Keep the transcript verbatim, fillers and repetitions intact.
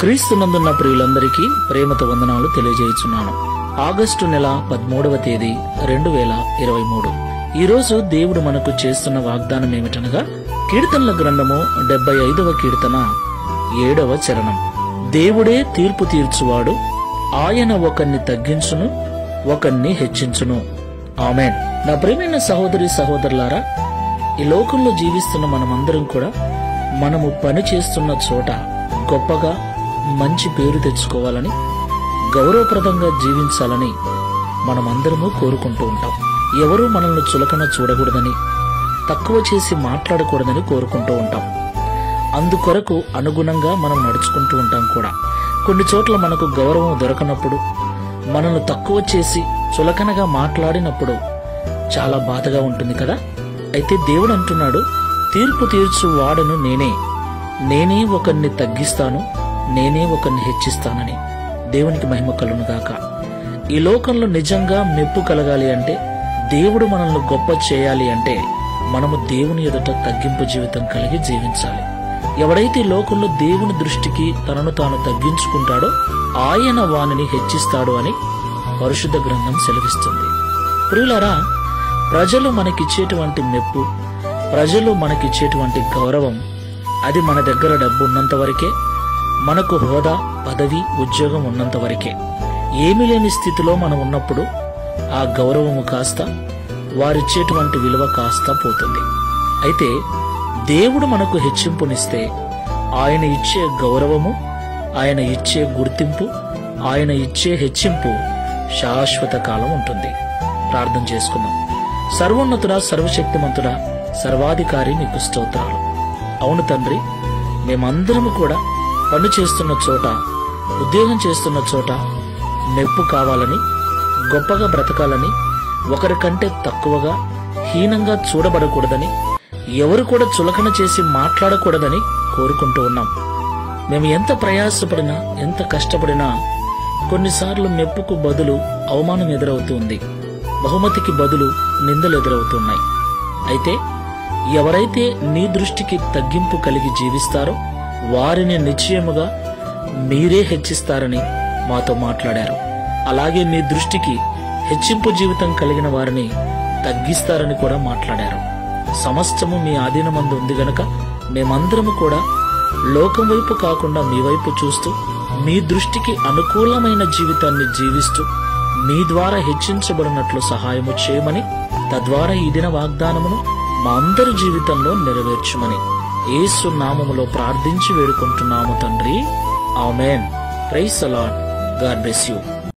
క్రీస్తునందున్న ప్రియులందరికీ ప్రేమతో వందనాలు తెలియజేయుచున్నాను. ఆగస్టు నెల పదమూడవ తేదీ రెండు వేల ఇరవై మూడు. ఈ రోజు దేవుడు మనకు చేస్తున్న వాగ్దానం ఏమిటనగా కీర్తనల గ్రంథము డెబ్బై ఐదవ కీర్తన ఏడవ చరణం. దేవుడే తీర్పు తీర్చువాడు, ఆయన ఒకరిని తగ్గించును, ఒకరిని హెచ్చించును. ఆమేన్. నా ప్రియమైన సహోదరి సహోదరులారా, ఈ లోకంలో జీవిస్తున్న మనమందరం కూడా మనము పని చేస్తున్న చోట గొప్పగా మంచి పేరు తెచ్చుకోవాలని, గౌరవప్రదంగా జీవించాలని మనమందరము కోరుకుంటూ ఉంటాం. ఎవరూ మనల్ని చులకన చూడకూడదని, తక్కువ చేసి మాట్లాడకూడదని కోరుకుంటూ ఉంటాం. అందుకొరకు అనుగుణంగా మనం నడుచుకుంటూ ఉంటాం కూడా. కొన్ని చోట్ల మనకు గౌరవం దొరకనప్పుడు, మనల్ని తక్కువ చేసి చులకనగా మాట్లాడినప్పుడు చాలా బాధగా ఉంటుంది కదా. అయితే దేవుడు అంటున్నాడు, తీర్పు తీర్చు వాడను నేనే, నేనే ఒకరిని తగ్గిస్తాను, నేనే ఒకరిని హెచ్చిస్తానని. దేవునికి మహిమ కలుగును గాక. ఈ లోకంలో నిజంగా మెప్పు కలగాలి అంటే, దేవుడు మనల్ని గొప్ప చేయాలి అంటే, మనము దేవుని ఎదుట తగ్గింపు జీవితం కలిగి జీవించాలి. ఎవడైతే లోకంలో దేవుని దృష్టికి తనను తాను తగ్గించుకుంటాడో ఆయన వానిని హెచ్చిస్తాడు అని పరిశుద్ధ గ్రంథం సెలవిస్తుంది. ప్రియులారా, ప్రజలు మనకిచ్చేటువంటి మెప్పు, ప్రజలు మనకిచ్చేటువంటి గౌరవం, అది మన దగ్గర డబ్బు ఉన్నంత వరకే, మనకు హోదా, పదవి, ఉద్యోగం ఉన్నంత వరకే. ఏమీ లేని స్థితిలో మనం ఉన్నప్పుడు ఆ గౌరవము కాస్త, వారిచ్చేటువంటి విలువ కాస్త పోతుంది. అయితే దేవుడు మనకు హెచ్చింపునిస్తే ఆయన ఇచ్చే గౌరవము, ఆయన ఇచ్చే గుర్తింపు, ఆయన ఇచ్చే హెచ్చింపు శాశ్వత కాలం ఉంటుంది. ప్రార్థన చేసుకుందాం. సర్వోన్నతుడా, సర్వశక్తిమంతుడా, సర్వాధికారి నీకు స్తోత్రాలు. అవును తండ్రి, మేమందరము కూడా పని చేస్తున్న చోట, ఉద్యోగం చేస్తున్న చోట మెప్పు కావాలని, గొప్పగా బ్రతకాలని, ఒకరికంటే తక్కువగా, హీనంగా చూడబడకూడదని, ఎవరు కూడా చులకన చేసి మాట్లాడకూడదని కోరుకుంటూ ఉన్నాం. మేము ఎంత ప్రయాసపడినా, ఎంత కష్టపడినా కొన్నిసార్లు మెప్పుకు బదులు అవమానం ఎదురవుతుంది, బహుమతికి బదులు నిందలు ఎదురవుతున్నాయి. అయితే ఎవరైతే నీ దృష్టికి తగ్గింపు కలిగి జీవిస్తారో వారిని నిశ్చయముగా మీరే హెచ్చిస్తారని మాతో మాట్లాడారు. అలాగే మీ దృష్టికి హెచ్చింపు జీవితం కలిగిన వారిని తగ్గిస్తారని కూడా మాట్లాడారు. సమస్తము మీ ఆధీనమందు ఉంది గనక మేమందరము కూడా లోకం వైపు కాకుండా మీ వైపు చూస్తూ, మీ దృష్టికి అనుకూలమైన జీవితాన్ని జీవిస్తూ మీ ద్వారా హెచ్చించబడినట్లు సహాయము చేయమని, తద్వారా ఈ దిన వాగ్దానమును మా అందరి జీవితంలో నెరవేర్చుమని యేసు నామములో ప్రార్థించి వేడుకుంటున్నాము తండ్రి. Amen. Praise the Lord. God bless you.